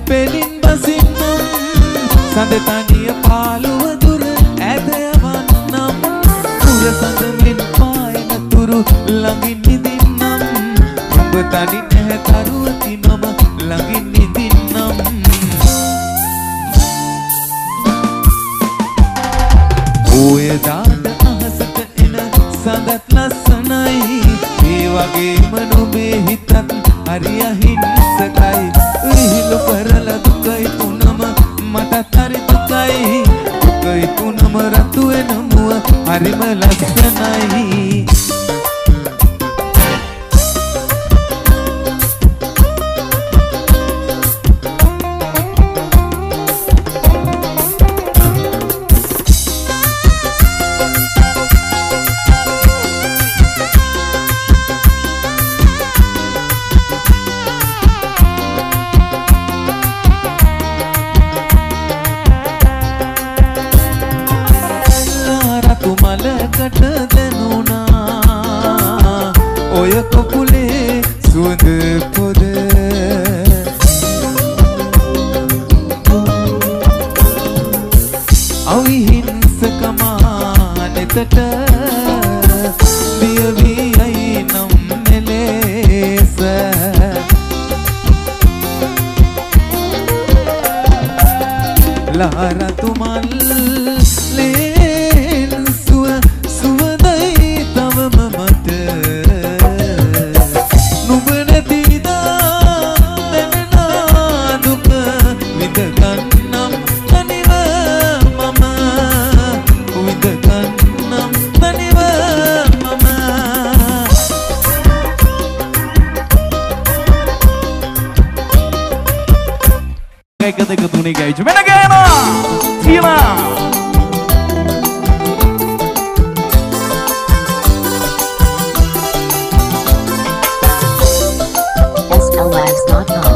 පෙලින් බසින්නම් සඳ තනිය පාළුව දුර ඇදවන්නම් පුර සඳමින් පායන තුරු ළඟින් නිදින්නම් ඔබ තනි නැහැ තරුවති මම ළඟින් නිදින්නම් ඔය දාට අහසට එන සඳත් ලස්සනයි ඒ වගේම නුඹේ හිතත් හරි අහිංසකයි විහිළු කරලා දුකයි තුනම මටත් හරි දුකයි තුනම රතු වෙන මුව හරිම ලස්සනයි මලකට දැනුණා ඔය කොකුලේ සුවඳ පොද අවිහිංසකමා නෙතට බිය වී නම් මෙලෙස ලාරතු මල්ලේ Dekat tuning guys, mana gana? Sila. SLLives.com.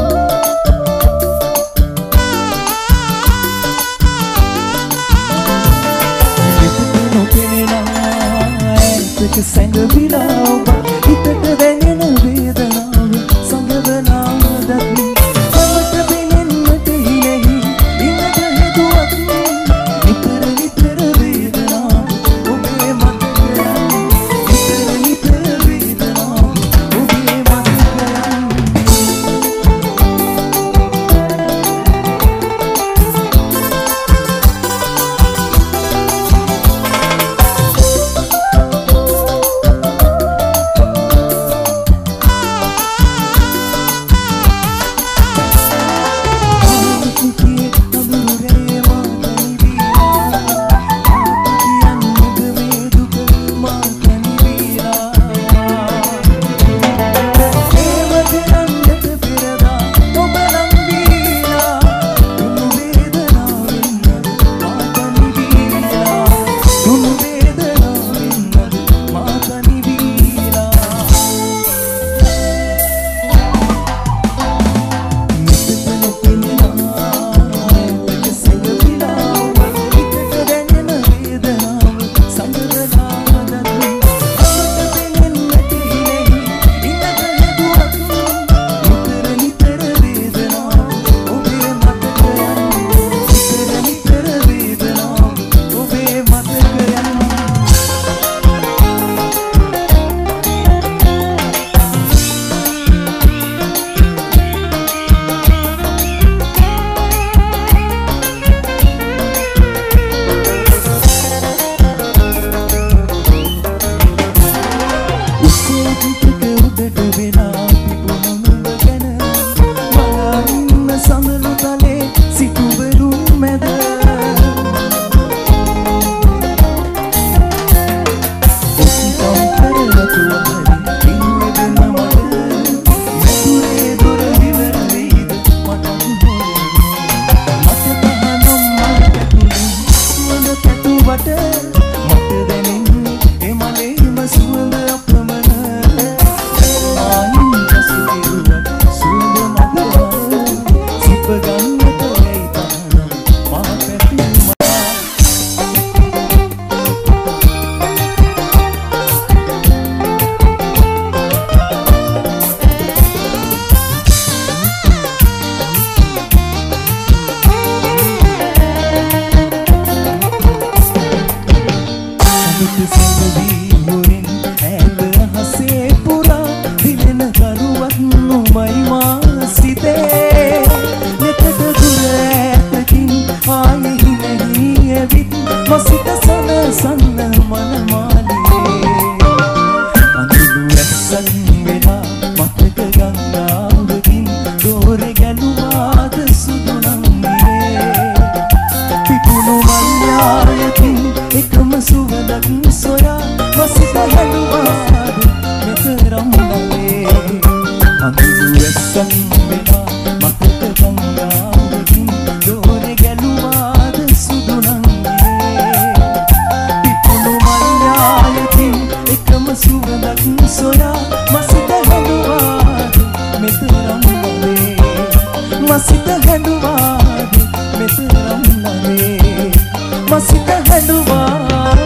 මසිත හැඬුවාද මෙතරම් නනේ මසිත හැඬුවාද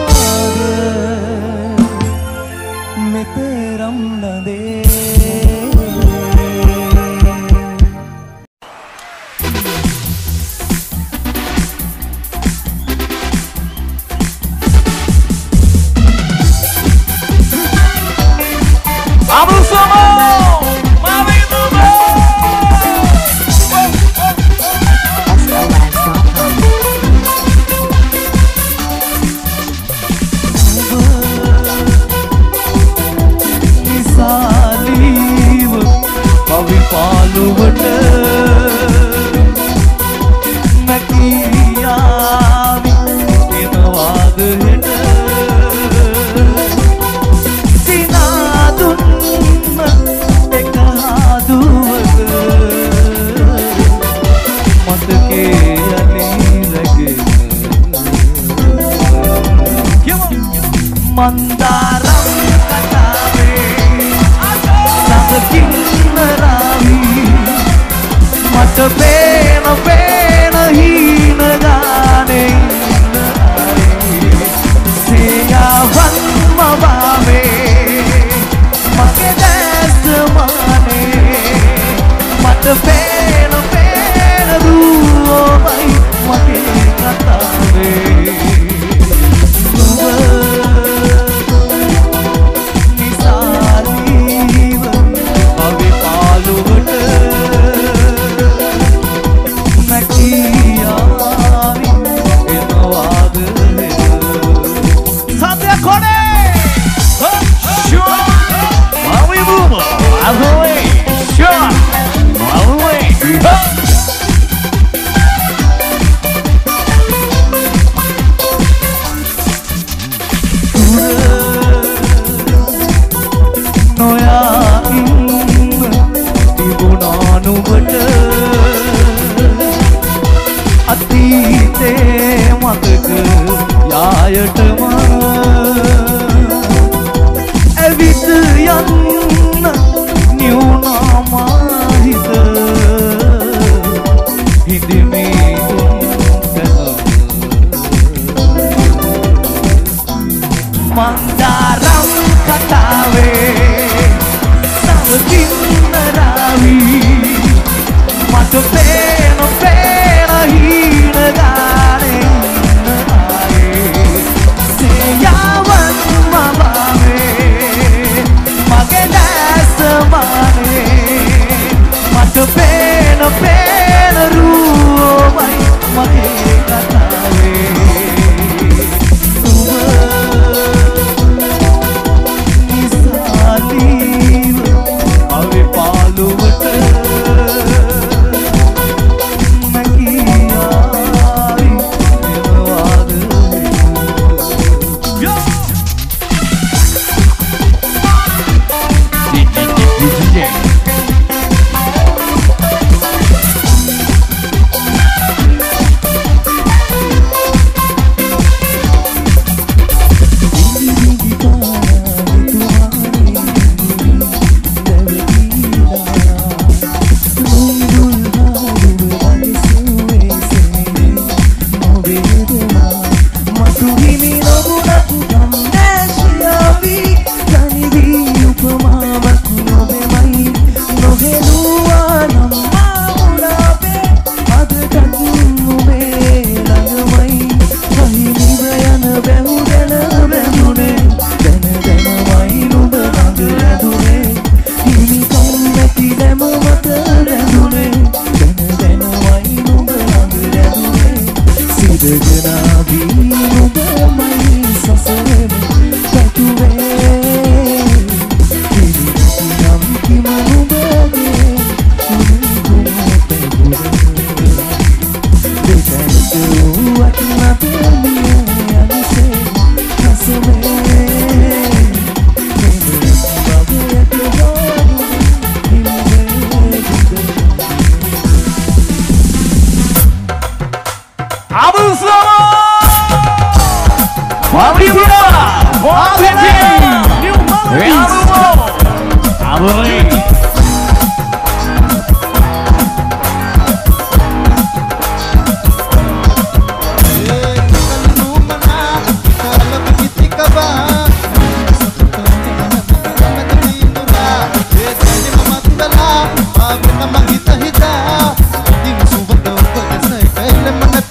මෙතරම් නනේ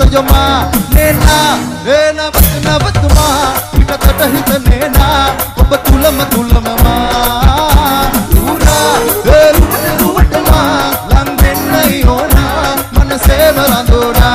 යොමා නේනා එන නවතුමා පිටතට හිත නේනා ඔබ තුලම මා දුනා රුවටමා ලං වෙන්නයි ඕනා මනසේ වරඳුනා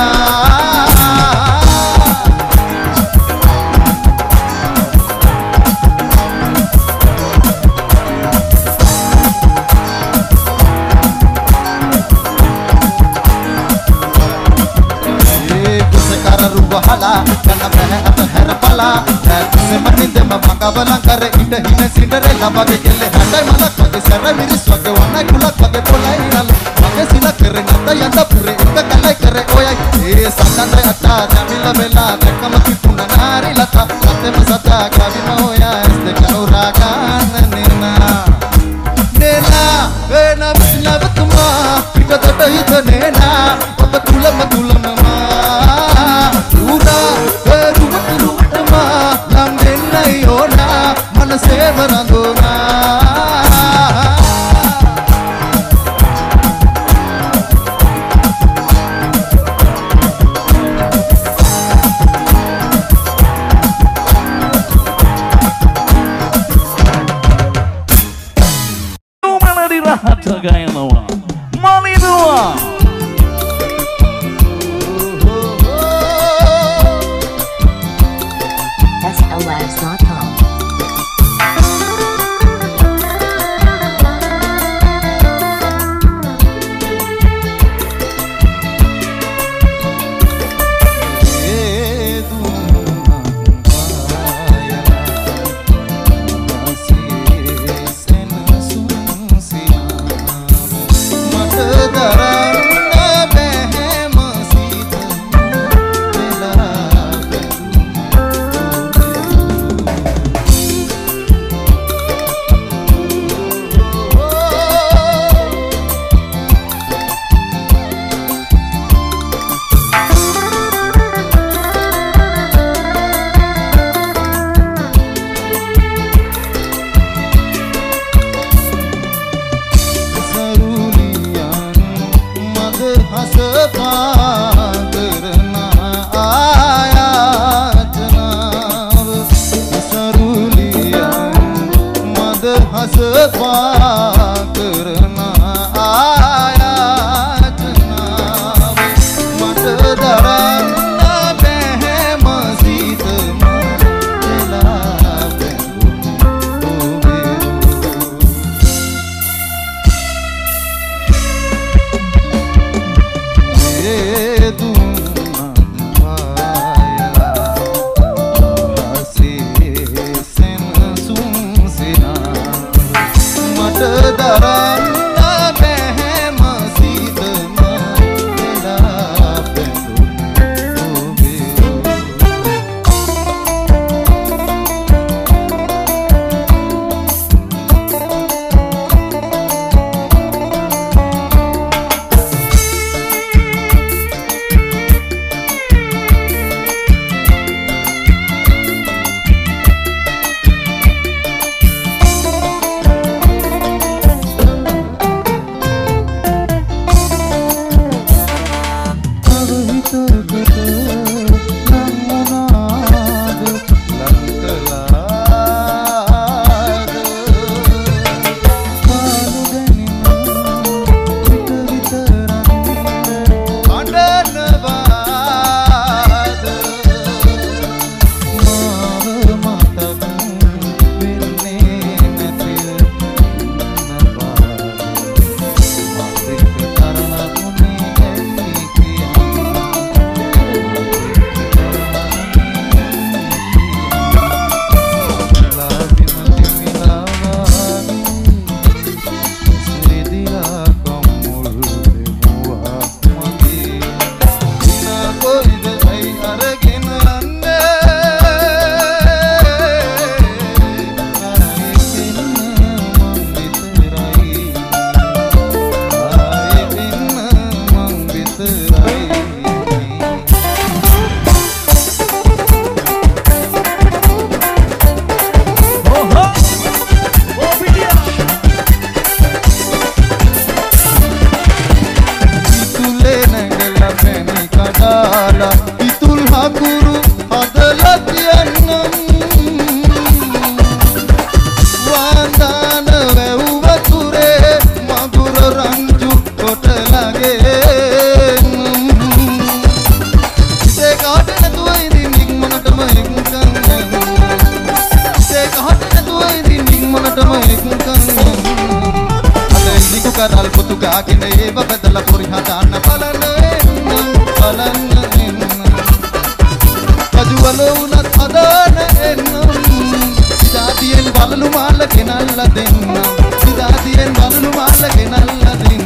Wahala kana beh at her pala se maninde ma bangavalan kare ita hine Cinderella wage kelle handai malak wage sara miris wage wanai kulak wage polai nal wage sila kare nata yanda pure ekka kalai kare oyai e satandre atta jamila bela dekamati punanari lata late masata kavina hoya este kaura kan nena nena vena visnavatuma pitata hita nena oba tulam ma රුවටමා ලම් වෙන්නයි ඕනා මනසේ වරඳුනා Melody Rahat Gainawa Malidua SOS.com. la දාගෙන ඒව බදලා පොරි හදාන්න බලන්න එන්න කජුවල උනත් හදාන එන්න සිතාතියෙන් බලලු මාල ගෙනල්ලා දෙන්න සිතාතියෙන් බලලු මාල ගෙනල්ලා දෙන්න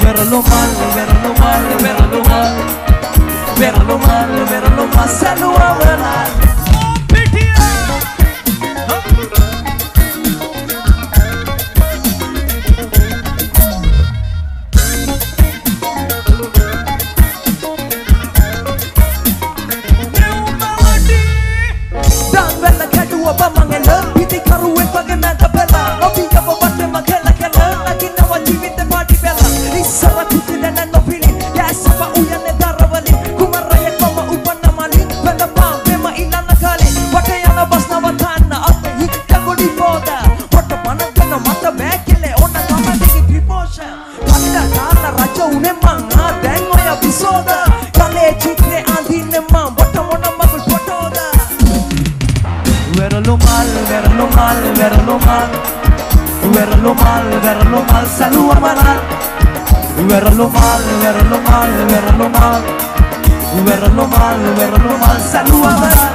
Verelumal, verelumal, verelumal, verelumal, verelumal, salua veral. Verelumal, salua veral. Verelumal, verelumal, verelumal, verelumal, verelumal, salua veral.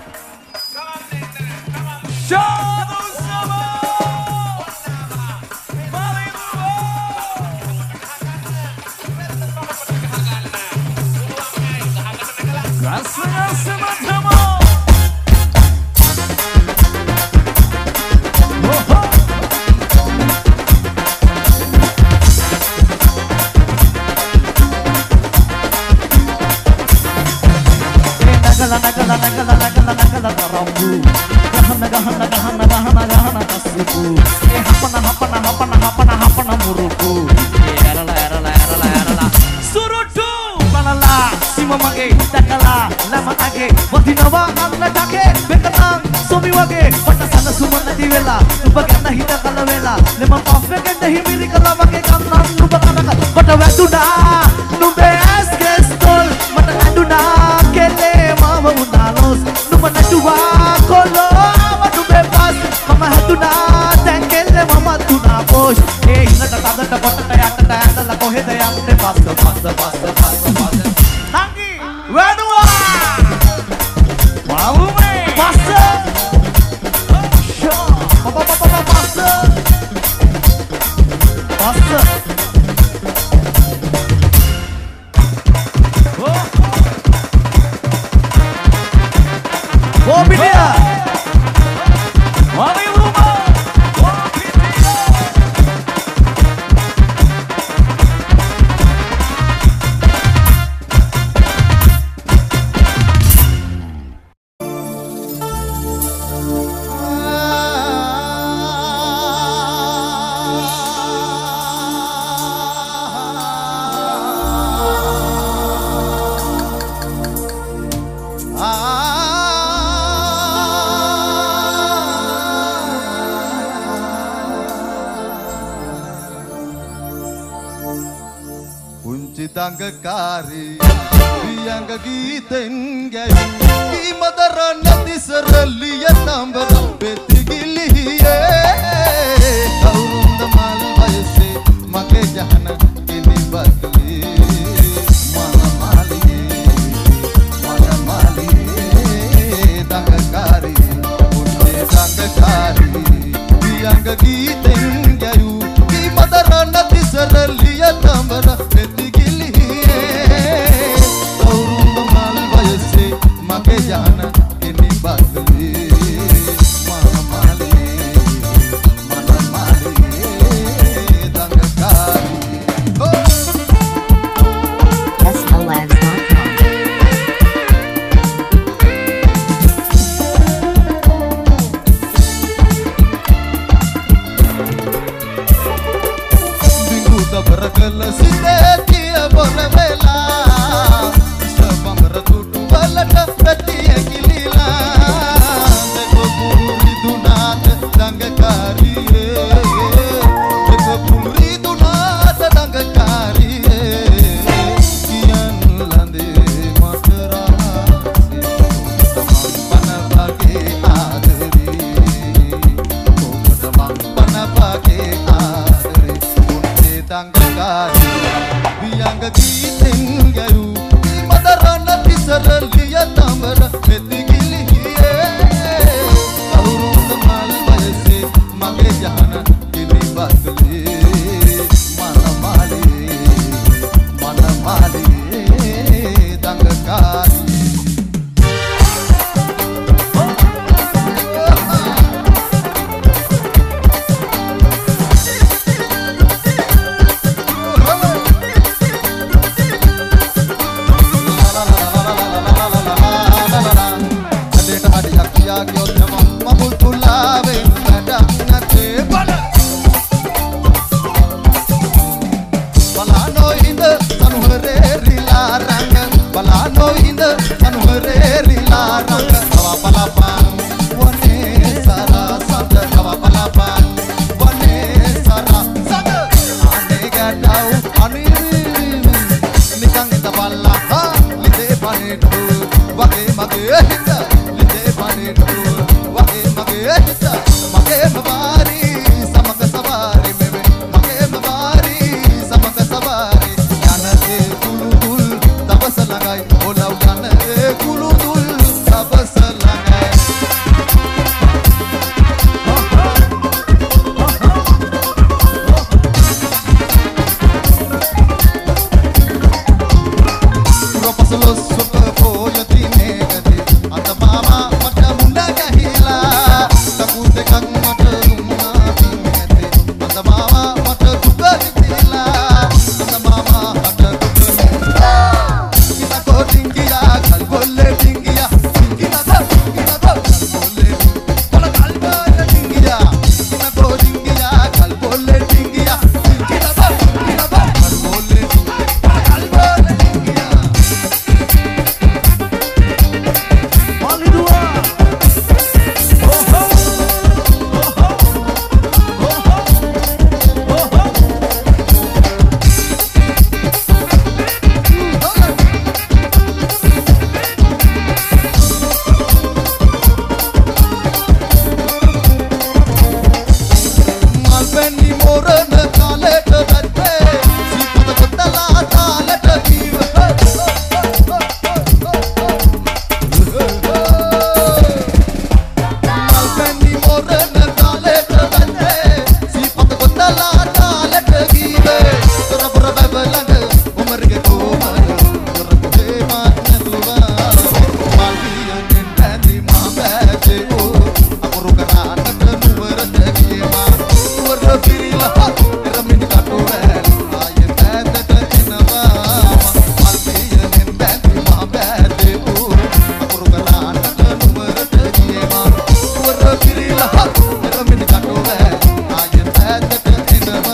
Dangakari Biyanga giten gayu Ki madarana disaraliya nambara betigiliye Kaurunda mal vayase Make jahana kini bagli Mana mali Dangakari Unde dangakari Biyanga giten gayu Ki madarana disaraliya nambara jana ini bagli mana mali dangakari Bingu da barakala sidetia bolavela sabamra tutu balata pratiya gilila dekho puri dunat dangakari dekho puri dunat dangakari kian lande matara tamam panapage adri tamam panapage adri unte dangakari biyanga giten gayu madarana tisaraliya tamara betigiliye kaurunda mal vayase mage jahana kini bagli mana mali rangga kawa balapan wane sara sanga kawa balapan wane sara sanga ane gadau ane nikang ita balla ha lide pane du wage mage hita lide pane du wage mage hita mage mabari samaka savari meve mage mabari samaka savari janate kuludul tabas lagai olau janate kuludul tabas lagai Rapasalo super boya dine gade anta mama mata munda kahila takute kang mata rumna dine anta mama mata duga ditila anta mama mata duga kita ko dingiya kal bolle dingiya kita ko kal bolle kola kal bolle dingiya kita ko dingiya kal bolle dingiya kita ko kal bolle kola kal bolle dingiya Malbeni morana kalet batte sipata kotala talet giv Malbeni morana kalet batte sipata kotala talet giv tora pura babalang umar ke kumar tora ke matna tuwa malbiyan tandi ma baje o akuru karana nuwar tagiya Pirila ramini katoran aye tata inava malbiya nembati ma bade o akuru galana numar tagiyema wara pirila ramini katoran aye tata inava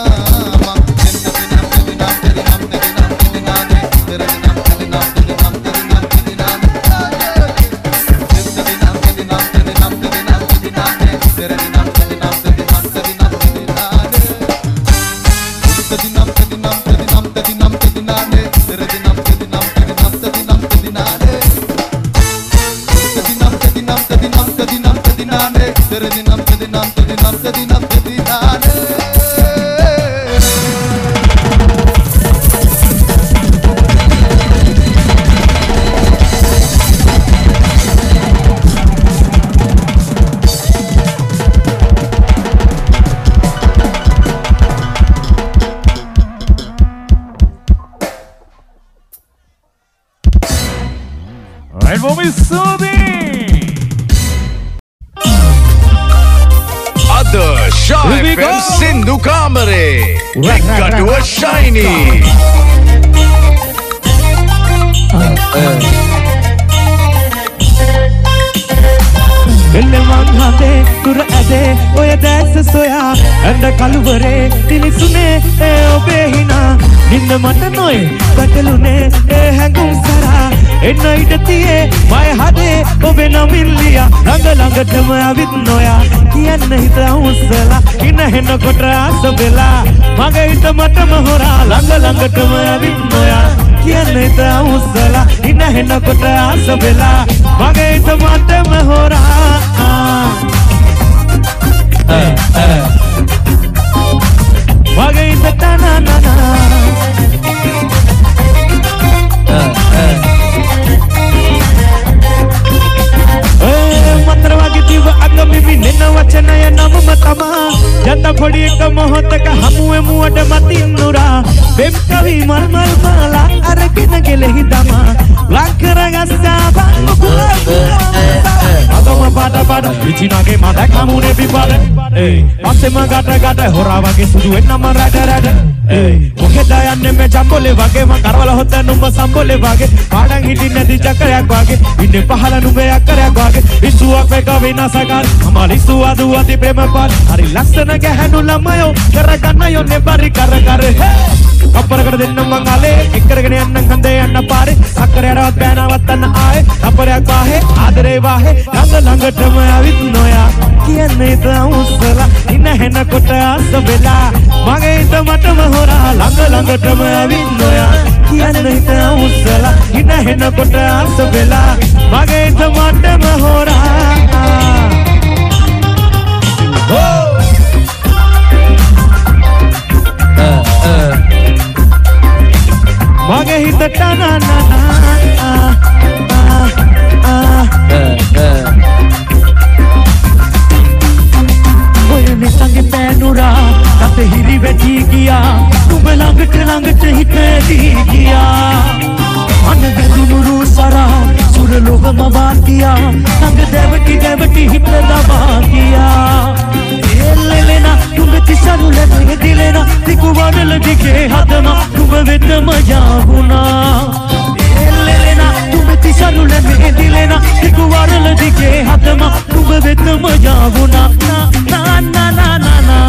Right for me, Sudi. Shah Here we FM go. Sindhu Kamare Ekkaduwa Shiny Kelle manghade tur ade oya das soya anda kaluvare tilisune e obe hina ninna mata noy katalune e hangum sara enna idatiye may hade obe namilliya rang langatama avit noya kiyanna hita usala ina henna kotra asabela mage hita mata mahora lang langatama avit noya kiyanna hita usala ina henna kotra asabela mage hita mata mahora Wagai tatana nana Matrwagi diva agami binena wachana ya nama matama Jata phodi ek mohota ka hamuwe muwada matinura Bem kavi mal mal mala arakina gele hidama Lakara gasaba Agama pada pada Ichina ke mada kamune bipade Asema gata gata hora wage sudu enna marada rada Mukhe dayanne me jambole wage ma karwala hota numba sambole wage Padang hiti nadi chakarayak wage Inne pahala numbe akarayak wage Isuak pe ka vinasakar Hamari suaduati prema par Hari laksana ke hanu lamayo Karakana yo ne bari kar kar Kapar kar dinna mangale Ekkar gane anna kande anna pare Sakkare arawat bana wattanna aaye Kaparayak wahe ආදරේ වාහේ ළඟ ළඟටම ඇවිත් නොයා කියන්නේ දවුස්සලා ඉන්න හෙනකොට ආස වෙලා මගේ හිත මටම හොරා ළඟ ළඟටම ඇවිත් නොයා කියන්නේ දවුස්සලා ඉන්න හෙනකොට ආස වෙලා මගේ හිත මටම හොරා මගේ හිතට ඔය නිසංගේ පෑනුරා රට හිරි වැටි ගියා නුඹ ළඟට හිතදී ගියා අන වැදුණු රූසරා සුර ලෝකම වාතියා ළඟ දැවටි හිත දබා ගියා එල්ලෙලෙන නුඹ තිසරුල දෙදිලෙන තිකු වඩල දිගේ හදම නුඹ වෙතම යාවුණා එල්ලෙලෙන නුඹ තිසරුල දෙදිලෙන තිකු වඩල දිගේ හදම නුඹ වෙතම යාවුණා නා නා නා නා නා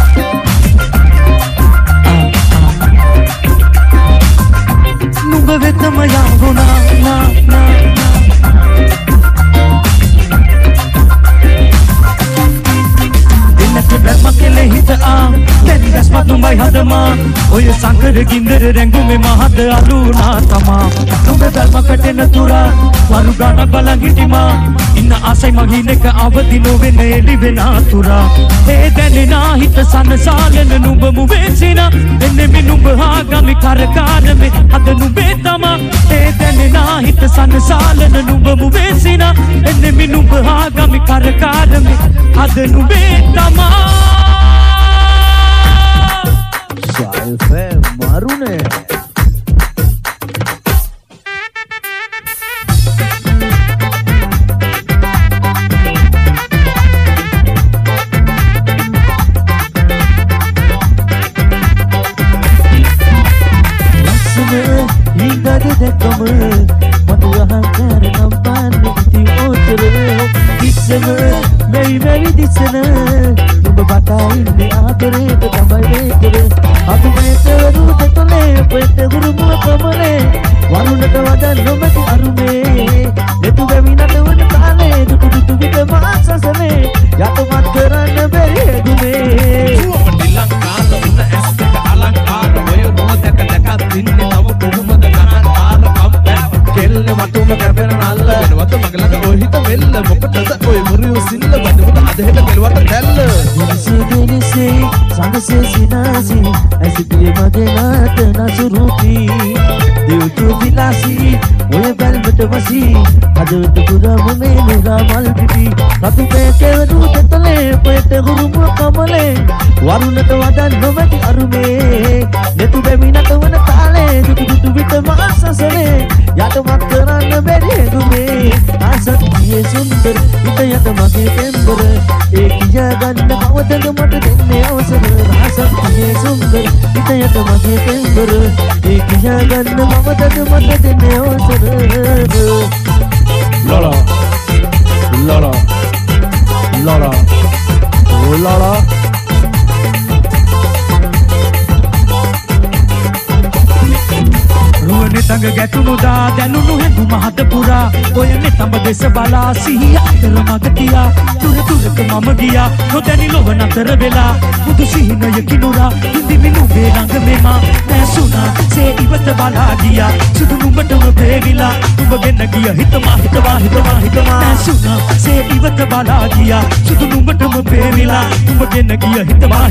නුඹ වෙතම යාවුණා නා නා මකෙලේ හිත දැන් දැස්මත් නුඹයි හදමා ඔය සංකර ගින්දර රැඟුමේ මහද අලුනා තමා නුඹ ධර්මකට නතුරා වරු ගානක් බලන් හිටිමා ඉන්න ආසයි මගිනක අවදි නොවෙන එලි වෙන අතුරා ඒ දැනෙනා හිත සනසාලන නුඹ මුවේසිනා එන්නේ මි නුඹ හාගමි කරකාරමේ අද නුඹේ තමා ඒ දැනෙනා හිත සනසාලන නුඹ මුවේසිනා එන්නේ මි නුඹ හාගමි කරකාරමේ අද නුඹේ තමා मारूने मेरी दिसना नुඹ බටයින්නේ ආදරේට තමයි වේකර අද මේ තරුත තොලේ පෙත ගුරුමුව කමලේ වරුණට වඩා නොමැති අරුමේ දෙතු වෙවිනට වන කාලේ දුටු විට මාසසනේ යතමත් කරන්න බැරි දුමේ ලංකාර උන ඇස්කට අලංකාර ඔය මොහොතක දැකත් ඉන්නේ තව කොහොමද ගණන්කාර කම්පැ කෙල්ල වටුම කැපෙන නල්ල වෙනවත මගලක ඔය හිත වෙල්ල මොකටද ඔය මුරියු සිල්ල වඩුවට අදහෙට මෙලවට දැල්ල දිනසේ සංගසේ සිනාසි ඇසිතිය මගේ නාත නසුරුපි දියුතු විලාසි ඔය බැල්මට වසි අදට පුරම මේ නුරා මල් පිපි රතු පේකෙවරු තෙතලේ පෙත ගුරුමුව කමලේ වරුණට වඩා නොමැති අරුමේ නෙතු බැමිනට වන කාලේ දුටු විට මාසසනේ යටමත් කරන්න බැරි දුමේ ආසතියේ සුන්දර හිත යට මගේ පෙම්බර ඒ කියා ගන්න කවදද මට දෙන්නේ අවසර ආසතියේ සුන්දර හිත යට මගේ පෙම්බර ඒ කියා ගන්න කවදද මට දෙන්නේ අවසර ලාලා ලාලා ලාලා ඕ ලාලා රුවනේ තඟ ගැටුණුදා දැනුණු හැඳු මහත පුරා ඔයනේ තඹ දෙස බලා සිහිය අතර මග තියා තුරතුරක මම ගියා නොදැනි ලොව නතර වෙලා බුදු සිහිනය කිනුරා හිඳි නුඹේ ළඟ මෙමා නැසුණා සේ ඉවත බලා ගියා සුදු නුඹටම පෙවිලා නුඹගෙන ගිය හිතමා නැසුණා සේ ඉවත බලා ගියා සුදු නුඹටම පෙවිලා නුඹගෙන ගිය හිතමා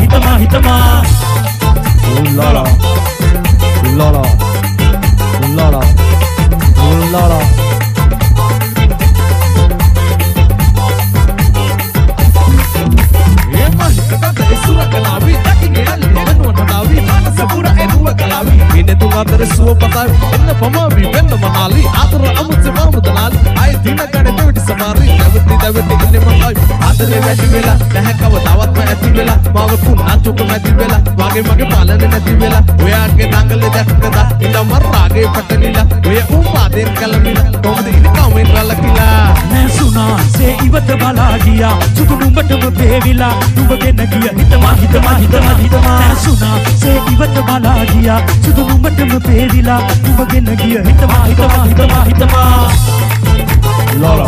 ලාලා ලාලා ලාලා ලාලා suo patai enna pamavi venna manali adara amutse mamudalali ay dina gane deviti samari deviti inne manai adare වැටි වෙලා නැහැ කවදාවත් නැති වෙලා මාව පුණාතුක නැති වෙලා වාගේ මගේ පාලන නැති වෙලා ඔයාගේ දඟලේ දැක්කදා ඉඳ මරාගේ පටලිලා ඔය උපාදෙන් කලමිලා කොහොමද ඉන්නේ කවෙන් රලකිලා නැසුණා සේ ඉවත බලා ගියා සුදු නුඹටම බේවිලා නුඹගෙන ගිය හිතමා නැසුණා සේ ඉවත බලා ගියා සුදු නුඹටම බේවිලා නුඹගෙන ගිය හිතමා ලාලා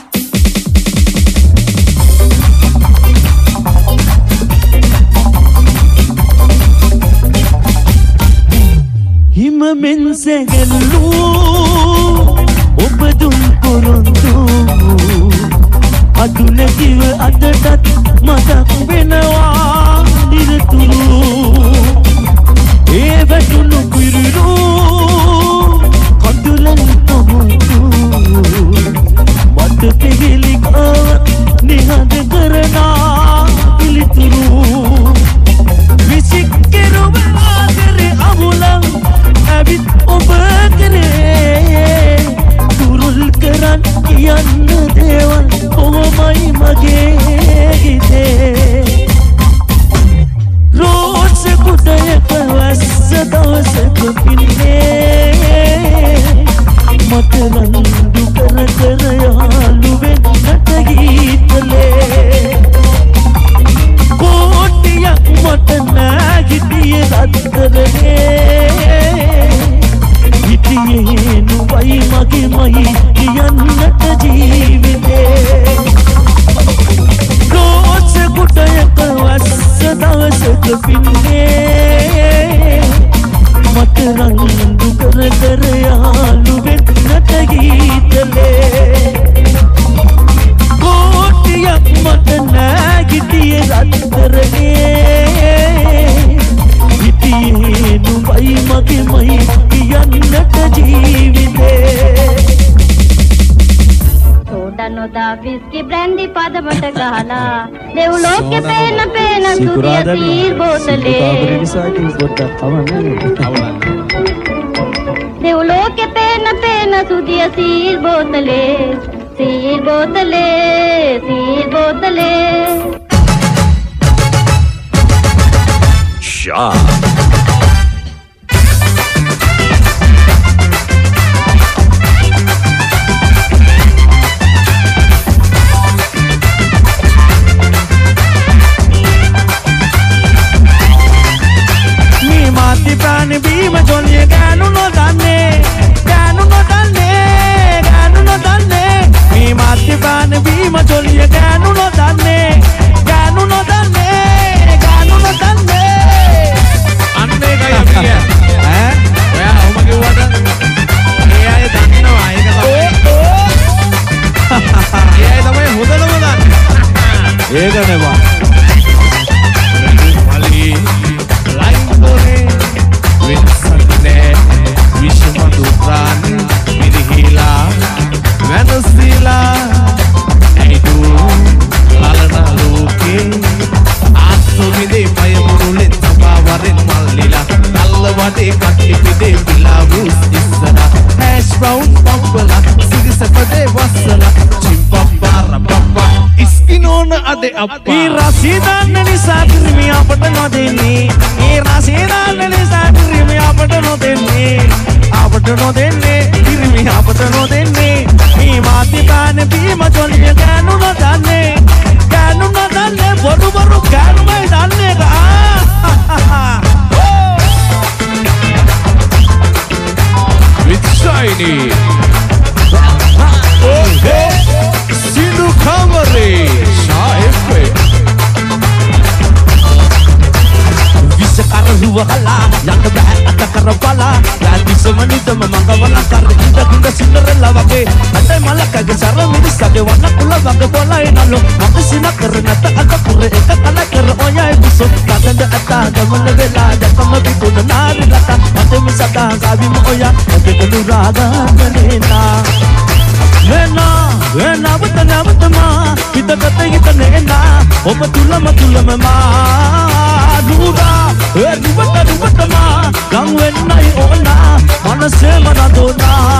මෙන්සැගැල්ලූ ඔබදුම් කොරොන්තු අඩු නැතිව අදටත් මතක් වෙනවා නිරතුරු ඒ වැටුණු පිරුරු කඳුලන් පොහොන්තු මට පෙහෙලිකාවක් නිහඬ කරනා පිළිතුරු විසික්කෙරුව ආදරේ අමුලන් ඇවිත් ඔබ කරේ දුරුල් කරන් කියන්න දේවල් කොහොමයි මගේ හිතේ රෝස කුටයක වැස්ස දවසක පින්නේ මට රන්දු කර කර යාළු වෙන්නට ගීතලේ කෝටියක් මට නැගිටියේ රත්තරනේ හිටියේ නුඹයි මගේමයි කියන්නට ජීවිතේ රෝස කුටයක වැස්ස දවසක පින්නේ මට රන්දු කර කර යාළු වෙන්නට ගීතලේ කෝටියක් මට නැගිටියේ රත්තරනේ හිටියේ නුඹයි මගේමයි කියන්නට ජීවිතේ නොදා විස්කි බ්‍රැන්ඩි පදමට ගහලා දෙව්ලෝකෙ පේන සුදිය සීල් බෝතලේ දෙව්ලෝකෙ පේන සුදිය සීල් බෝතලේ සීල් බෝතලේ සීල් බෝතලේ Shah प्राण भीम जोलिए गानु नो दाने गानु नो दाने गानु नो दाने मी माती प्राण भीम जोलिए गानु नो दाने गानु नो दाने गानु नो दाने අන්න ඒකයි අපි කියන්නේ ඈ ඔයා අවම කිව්වට ඒ අය දන්නවා ඒක තමයි හොඳම දන්නේ ඒක නෙවා මලී ලයින් දොරේ වින්සන්නේ විශ්වමතු ප්‍රාණ මිරිහිලා වෙනසිලා ඇයිදු ලලන ලෝකේ ආසුමිදේ පය මුරුලෙන් තබා වරෙන් මල්ලිලා නල්ල වටේ කට්ටි පිටේ පිලාවුස් ඉස්සලා හැෂ් බ්‍රවුන් පම්පලා සිරිසපදේ වස්සලා චිම්පප්පා රපප්පා ඉස්කිනෝන අදේ අප්පා ඊ රසීදාන්න නිසා පිරිමි අපට නොදෙන්නේ ඊ රසීදාන්න නිසා පිරිමි අපට නොදෙන්නේ පිරිමි අපට නොදෙන්නේ ඊ මාති පාන බීම ජොලිය ගෑනු නොදන්නේ බොරු ගෑනුමයි දන්නේ with Shiny Sindhu Kamare Shah FM විසකර හුවකලා යන්න බෑ අත කරපලා යටි සමනිතම මංගවලා කර ඉඳ සින්දරෙල්ලා වගේ අතේ මලකගේ සර මිනිස්සගේ වන්න කුල වගේ බොලයි නලු මම සින කරනත අත කුර එක කල කර ඔයයි බුසො කදඳ අත ගමන වෙලා දකම පිටුන නාරි ලත අත මිසදා ගාවිම ඔයා ඔකෙලු රාගානේනා වෙනා වතනවතමා හිතගත නේනා ඔබ තුලම මා නුරා නුවතමා ගම් වෙන්නයි ඕනා මනසේ මනදෝනා